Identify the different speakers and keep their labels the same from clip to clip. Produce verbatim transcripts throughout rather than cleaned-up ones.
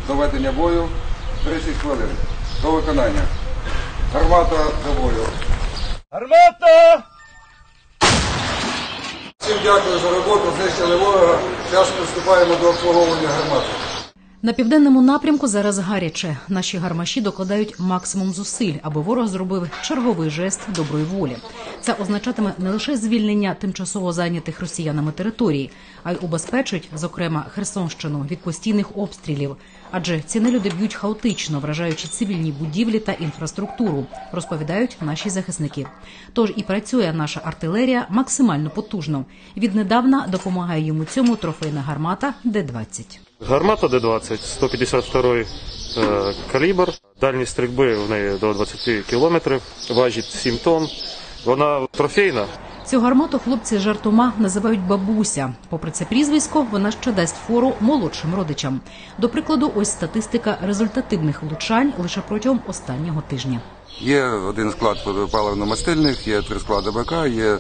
Speaker 1: до ведення бою тридцять хвилин. До виконання. Гармата до бою.
Speaker 2: Гармата!
Speaker 1: Всім дякую за роботу, знищили ворога. Зараз приступаємо до обслуговування гармати.
Speaker 3: На південному напрямку зараз гаряче. Наші гармаші докладають максимум зусиль, аби ворог зробив черговий жест доброї волі. Це означатиме не лише звільнення тимчасово зайнятих росіянами територій, а й убезпечить, зокрема, Херсонщину від постійних обстрілів. Адже ці нелюди б'ють хаотично, вражаючи цивільні будівлі та інфраструктуру, розповідають наші захисники. Тож і працює наша артилерія максимально потужно. Віднедавна допомагає йому цьому трофейна гармата Д двадцять.
Speaker 4: Гармата Д двадцять, сто п'ятдесят другий е, калібр. Дальність стрільби в неї до двадцять кілометрів, важить сім тонн. Вона трофейна.
Speaker 3: Цю гармату хлопці жартома називають «бабуся». Попри це прізвисько, вона ще дасть фору молодшим родичам. До прикладу, ось статистика результативних влучань лише протягом останнього тижня.
Speaker 1: Є один склад паливно-мастильних, є три склади БК, є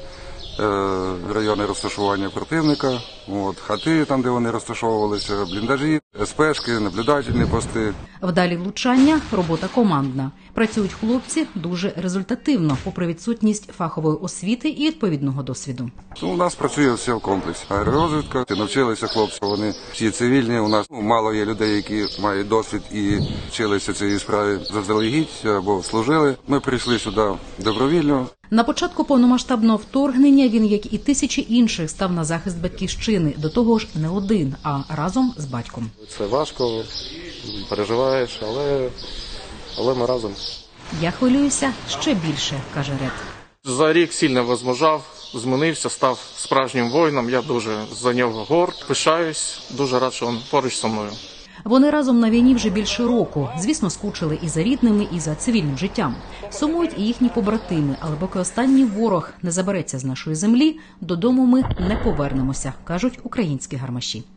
Speaker 1: райони розташування противника, от, хати, там, де вони розташовувалися, бліндажі, ес-пешки, наблюдательні пости.
Speaker 3: Вдалі влучання – робота командна. Працюють хлопці дуже результативно, попри відсутність фахової освіти і відповідного досвіду.
Speaker 1: Ну, у нас працює все в комплексі. Аеророзвідка, навчилися хлопці, вони всі цивільні. У нас ну, мало є людей, які мають досвід і вчилися цієї справі заздалегідь або служили. Ми прийшли сюди добровільно.
Speaker 3: На початку повномасштабного вторгнення він, як і тисячі інших, став на захист батьківщини. До того ж, не один, а разом з батьком.
Speaker 4: Це важко, переживаєш, але, але ми разом.
Speaker 3: Я хвилююся ще більше, каже Ред.
Speaker 5: За рік сильно возмужав, змінився, став справжнім воїном. Я дуже за нього горд, пишаюсь, дуже рад, що він поруч зі мною.
Speaker 3: Вони разом на війні вже більше року. Звісно, скучили і за рідними, і за цивільним життям. Сумують і їхні побратими, але поки останній ворог не забереться з нашої землі, додому ми не повернемося, кажуть українські гармаші.